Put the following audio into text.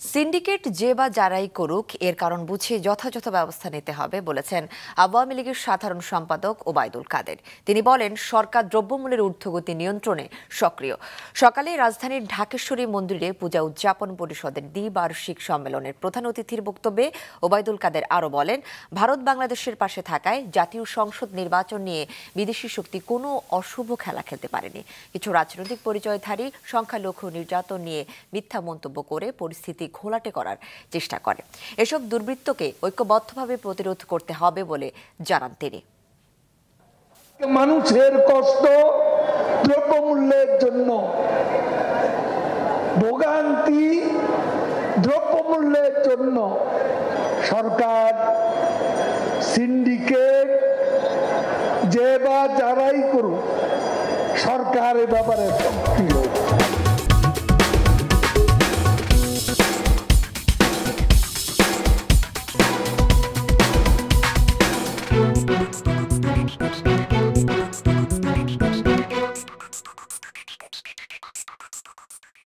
Syndicate যে বা যারাই করুক এর কারণ বুঝে যথাযথ ব্যবস্থা নিতে হবে বলেছেন আওয়ামী লীগের সাধারণ সম্পাদক ওবায়দুল কাদের। তিনি বলেন, সরকার দ্রব্যমূল্যের ঊর্ধ্বগতি নিয়ন্ত্রণে সক্রিয়। সকালে রাজধানীর ঢাকেশ্বরী মন্দিরে পূজা উদযাপন পরিষদের দ্বিবার্ষিক সম্মেলনের প্রধান অতিথির বক্তব্যে ওবায়দুল কাদের আরও বলেন, ভারত বাংলাদেশের পাশে থাকায় জাতীয় সংসদ নির্বাচন নিয়ে বিদেশি শক্তি কোনো অশুভ খেলা খেলতে পারেনি। কিছু রাজনৈতিক পরিচয়ধারী সংখ্যালঘু নির্যাতন নিয়ে মিথ্যা মন্তব্য করে পরিস্থিতি ঘোলাটে করার চেষ্টা করে। এসব দুর্বৃত্তকে ঐক্যবদ্ধভাবে প্রতিরোধ করতে হবে বলে জানান তিনি। মানুষের কষ্ট, দ্রব্যমূল্যের জন্য ভোগান্তি, দ্রব্যমূল্যের জন্য সরকার সিন্ডিকেট যে বা যারাই করুক, সরকার এ ব্যাপারে